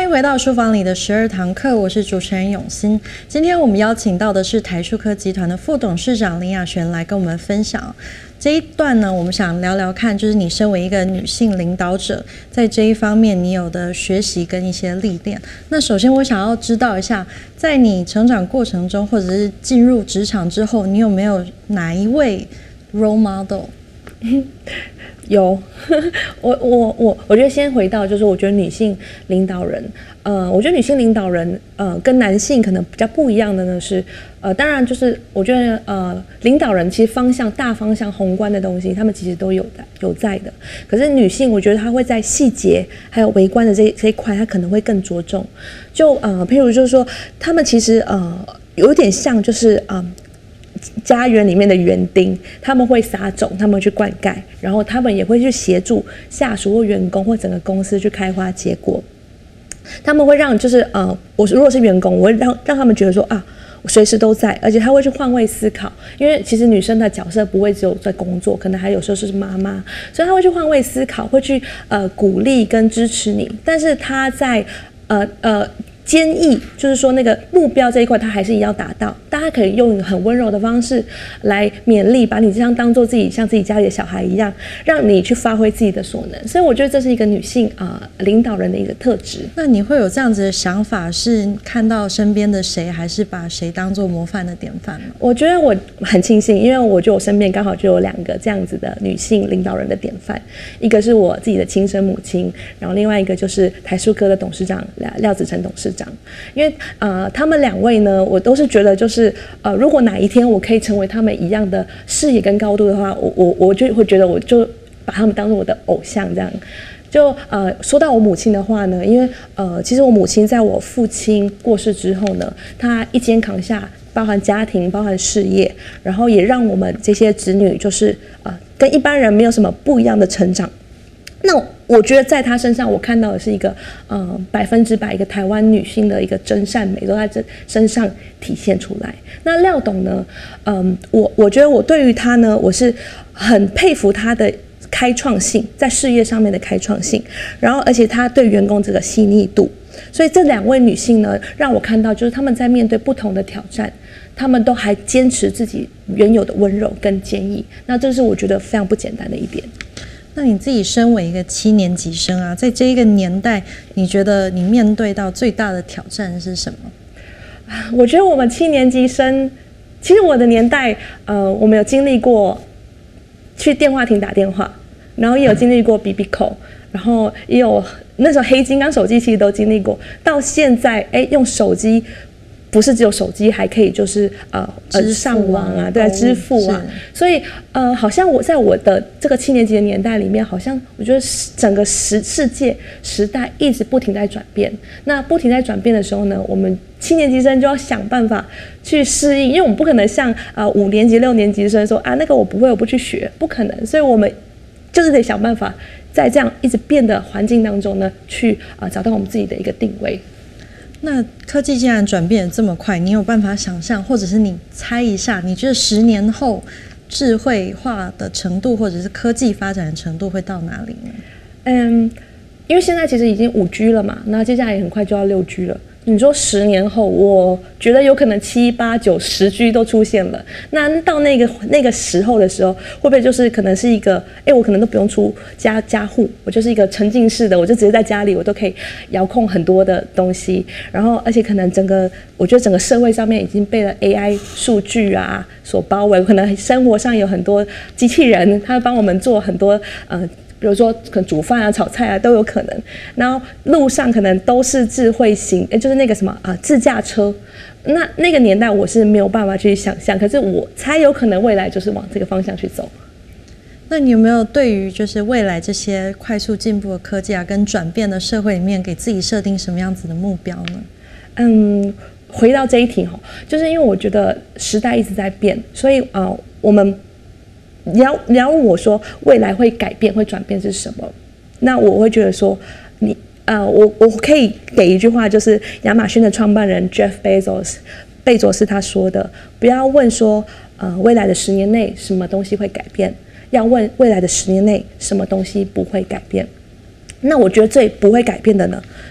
迎回到书房里的12堂课，我是主持人永欣。今天我们邀请到的是台塑科集团的副董事长林雅璇来跟我们分享。这一段呢，我们想聊聊看，就是你身为一个女性领导者，在这一方面你有的学习跟一些历练。那首先我想要知道一下，在你成长过程中，或者是进入职场之后，你有没有哪一位 role model？ 有，我觉得先回到就是我觉得女性领导人，我觉得女性领导人，跟男性可能比较不一样的呢是，当然就是我觉得领导人其实大方向宏观的东西，他们其实都有在的。可是女性，我觉得她会在细节还有微观的这一块，她可能会更着重。就譬如就是说，他们其实有点像就是家园里面的园丁，他们会撒种，他们会去灌溉，然后他们也会去协助下属或员工或整个公司去开花结果。他们会让就是我如果是员工，我会让他们觉得说我随时都在，而且他会去换位思考，因为其实女生的角色不会只有在工作，可能还有时候是妈妈，所以他会去换位思考，会去鼓励跟支持你，但是他在坚毅，就是说那个目标这一块，他还是也要达到。大家可以用很温柔的方式来勉励，把你这样当做像自己家里的小孩一样，让你去发挥自己的所能。所以我觉得这是一个女性领导人的一个特质。 那你会有这样子的想法，是看到身边的谁，还是把谁当做模范的典范吗？ 我觉得我很庆幸，因为我觉得我身边刚好就有2个这样子的女性领导人的典范，一个是我自己的亲生母亲，然后另外一个就是台塑科的董事长廖子成董事长。因为他们2位呢，我都是觉得就是如果哪一天我可以成为他们一样的视野跟高度的话，我就会觉得我就把他们当作我的偶像这样。就说到我母亲的话呢，因为其实我母亲在我父亲过世之后呢，她一肩扛下，包含家庭，包含事业，然后也让我们这些子女就是跟一般人没有什么不一样的成长。那我觉得在她身上，我看到的是一个100%一个台湾女性的一个真善美都在这身上体现出来。那廖董呢，我觉得我对于他呢，我是很佩服他的开创性，在事业上面的开创性，然后而且他对员工这个细腻度。所以这2位女性呢，让我看到就是他们在面对不同的挑战，他们都还坚持自己原有的温柔跟坚毅。那这是我觉得非常不简单的一点。 那你自己身为一个7年级生啊，在这一个年代，你觉得你面对到最大的挑战是什么？ 我觉得我们7年级生，其实我的年代，我们有经历过去电话亭打电话，然后也有经历过 BB call， 然后也有那时候黑金刚手机其实都经历过，到现在用手机。不是只有手机，还可以就是上网啊，对啊，支付啊，所以好像我在我的这个7年级的年代里面，好像我觉得整个世界时代一直不停在转变。那不停在转变的时候呢，我们7年级生就要想办法去适应，因为我们不可能像5年级、6年级生说那个我不会，我不去学，不可能。所以我们就是得想办法在这样一直变的环境当中呢，去找到我们自己的一个定位。 那科技既然转变得这么快，你有办法想象，或者是你猜一下，你觉得10年后智慧化的程度，或者是科技发展的程度会到哪里呢？ 因为现在其实已经5G 了嘛，那接下来也很快就要6G 了。你说10年后，我觉得有可能7、8、9、10G 都出现了。那到那个时候的时候，会不会就是可能是一个，我可能都不用出家户，我就是一个沉浸式的，我就直接在家里，我都可以遥控很多的东西。然后，而且可能我觉得整个社会上面已经被了 AI 数据所包围，可能生活上有很多机器人，它会帮我们做很多比如说可能煮饭炒菜都有可能，然后路上可能都是智慧型，就是那个什么自驾车。那个年代我是没有办法去想象，可是我猜有可能未来就是往这个方向去走。 那你有没有对于就是未来这些快速进步的科技跟转变的社会里面，给自己设定什么样子的目标呢？ 回到这一题就是因为我觉得时代一直在变，所以我们你要问我说未来会改变会转变是什么？那我会觉得说我可以给一句话，就是亚马逊的创办人 Jeff贝佐斯他说的：不要问说未来的10年内什么东西会改变，要问未来的10年内什么东西不会改变。那我觉得最不会改变的呢，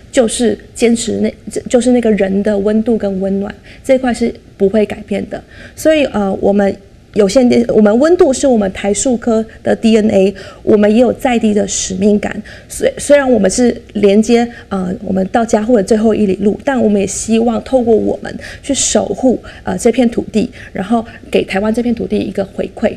就是坚持就是那个人的温度跟温暖这一块是不会改变的。所以我们有线电，我们温度是我们台塑科的 DNA， 我们也有在地的使命感。虽然我们是连接我们到嘉户的最后1里路，但我们也希望透过我们去守护这片土地，然后给台湾这片土地一个回馈。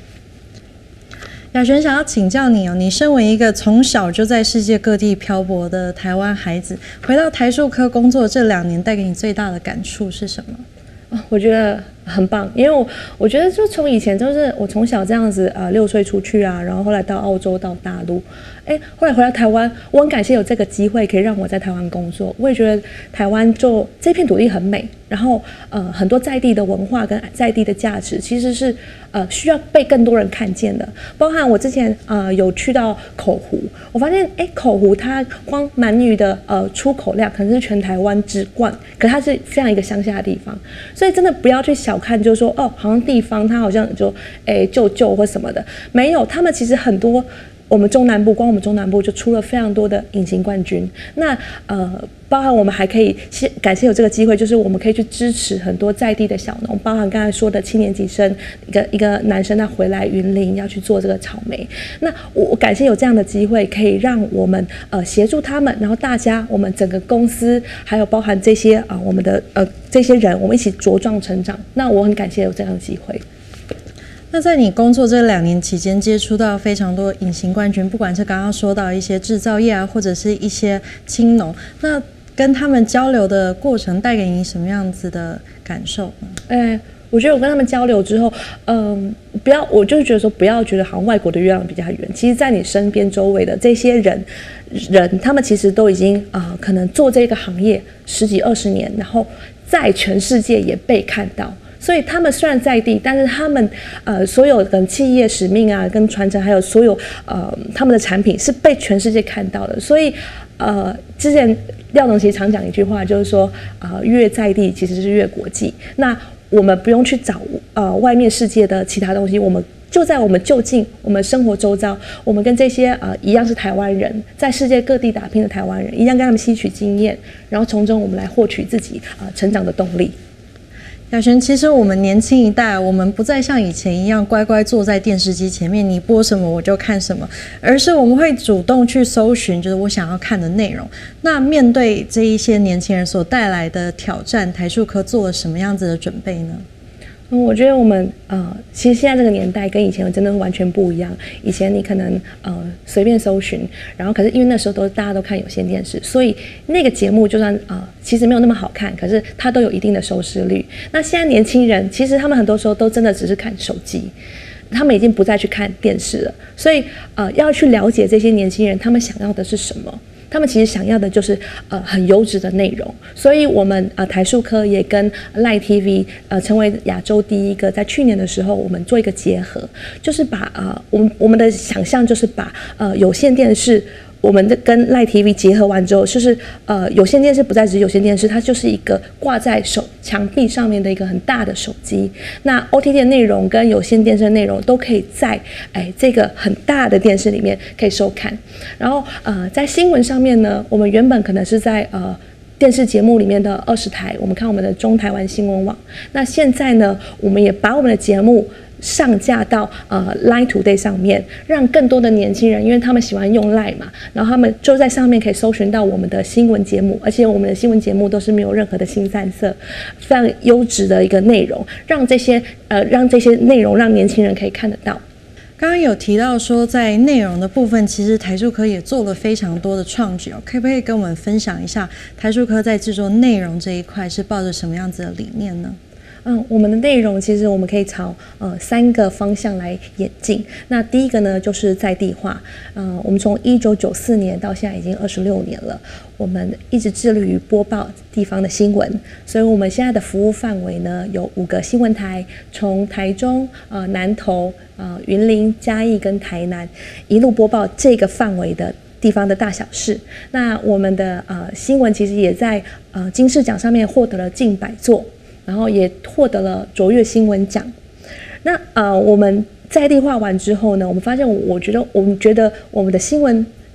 雅璇想要请教你哦，你身为一个从小就在世界各地漂泊的台湾孩子，回到台塑科工作这2年，带给你最大的感触是什么？ 我觉得很棒，因为我觉得就从以前就是我从小这样子6岁出去啊，然后后来到澳洲到大陆，后来回到台湾，我很感谢有这个机会可以让我在台湾工作。我也觉得台湾就这片土地很美，然后很多在地的文化跟在地的价值其实是需要被更多人看见的。包含我之前有去到口湖，我发现口湖它光鳗鱼的出口量可能是全台湾之冠，可它是非常一个乡下的地方，所以真的不要去小看，就是说好像地方它好像就旧或什么的，没有，他们其实很多。我们中南部，光我们中南部就出了非常多的隐形冠军。那包含我们还可以感谢有这个机会，就是我们可以去支持很多在地的小农，包含刚才说的7年级生一个男生，他回来云林要去做这个草莓。那我感谢有这样的机会，可以让我们协助他们，然后大家我们整个公司还有包含这些我们的这些人，我们一起茁壮成长。那我很感谢有这样的机会。 那在你工作这2年期间，接触到非常多隐形冠军，不管是刚刚说到一些制造业啊，或者是一些青农，那跟他们交流的过程带给你什么样子的感受呢？ 我觉得我跟他们交流之后，我就是觉得说，不要觉得好像外国的月亮比较圆。其实，在你身边周围的这些人，他们其实都已经可能做这个行业10几20年，然后在全世界也被看到。所以他们虽然在地，但是他们所有的企业使命啊，跟传承，还有所有他们的产品是被全世界看到的。所以之前廖总其实常讲一句话，就是说越在地其实是越国际。那我们不用去找外面世界的其他东西，我们就在我们就近，我们生活周遭，我们跟这些一样是台湾人，在世界各地打拼的台湾人，一样跟他们吸取经验，然后从中我们来获取自己成长的动力。 雅璇，其实我们年轻一代，我们不再像以前一样乖乖坐在电视机前面，你播什么我就看什么，而是我们会主动去搜寻，就是我想要看的内容。那面对这一些年轻人所带来的挑战，台塑科做了什么样子的准备呢？ 我觉得我们其实现在这个年代跟以前真的完全不一样。以前你可能随便搜寻，然后可是因为那时候大家都看有线电视，所以那个节目就算其实没有那么好看，可是它都有一定的收视率。那现在年轻人其实他们很多时候都真的只是看手机，他们已经不再去看电视了。所以要去了解这些年轻人他们想要的是什么。他们其实想要的就是很优质的内容，所以我们台塑科也跟 LINE TV 成为亚洲第一个，在去年的时候我们做一个结合，就是把我们的想象就是把有线电视。我们跟 LINE TV 结合完之后，就是有线电视不再只是有线电视，它就是一个挂在墙壁上面的一个很大的手机。那 OTT 的内容跟有线电视的内容都可以在这个很大的电视里面可以收看。然后在新闻上面呢，我们原本可能是在电视节目里面的20台，我们看我们的中台湾新闻网。那现在呢，我们也把我们的节目上架到Line Today 上面，让更多的年轻人，因为他们喜欢用 Line 嘛，然后他们就在上面可以搜寻到我们的新闻节目，而且我们的新闻节目都是没有任何的腥膻色，非常优质的一个内容，让这些内容让年轻人可以看得到。 刚刚有提到说，在内容的部分，其实台塑科也做了非常多的创举哦，可不可以跟我们分享一下台塑科在制作内容这一块是抱着什么样子的理念呢？ 我们的内容其实我们可以朝3个方向来演进。那第一个呢，就是在地化。我们从1994年到现在已经26年了，我们一直致力于播报地方的新闻，所以我们现在的服务范围呢有5个新闻台，从台中、南投、云林、嘉义跟台南一路播报这个范围的地方的大小事。那我们的新闻其实也在金视奖上面获得了近100座。然后也获得了卓越新闻奖。那我们在地化完之后呢，我们发现我们觉得我们的新闻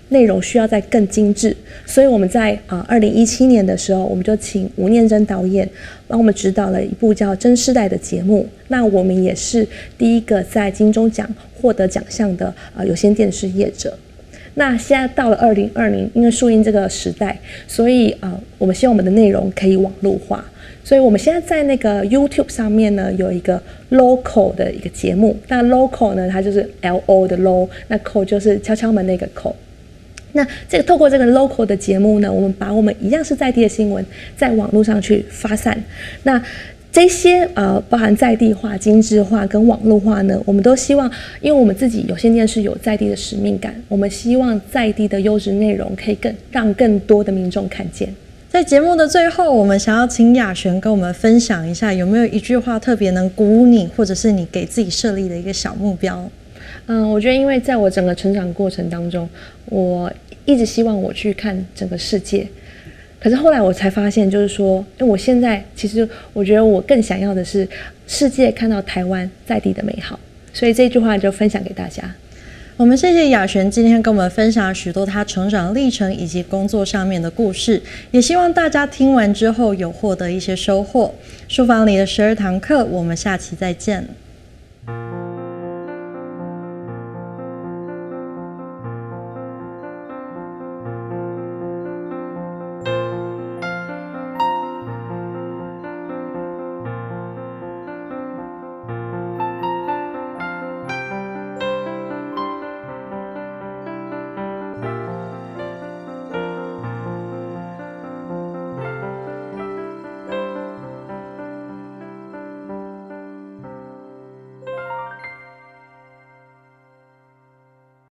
内容需要再更精致，所以我们在2017年的时候，我们就请吴念真导演帮我们指导了一部叫《真世代》的节目。那我们也是第一个在金钟奖获得奖项的有线电视业者。那现在到了2020，因为数音这个时代，所以我们希望我们的内容可以网络化。所以我们现在在那个 YouTube 上面呢，有一个 local 的一个节目。那 local 呢，它就是 LO 的 low， 那 call 就是敲敲门那个 call。那透过这个 local 的节目呢，我们把我们一样是在地的新闻，在网络上去发散。那这些包含在地化、精致化跟网络化呢，我们都希望，因为我们自己有线电视有在地的使命感，我们希望在地的优质内容可以让更多的民众看见。 在节目的最后，我们想要请雅璇跟我们分享一下，有没有一句话特别能鼓舞你，或者是你给自己设立的一个小目标？ 我觉得因为在我整个成长过程当中，我一直希望我去看整个世界，可是后来我才发现，就是说，因为我现在其实我觉得我更想要的是世界看到台湾在地的美好，所以这句话就分享给大家。 我们谢谢雅璇今天跟我们分享了许多她成长历程以及工作上面的故事，也希望大家听完之后有获得一些收获。书房里的12堂课，我们下期再见。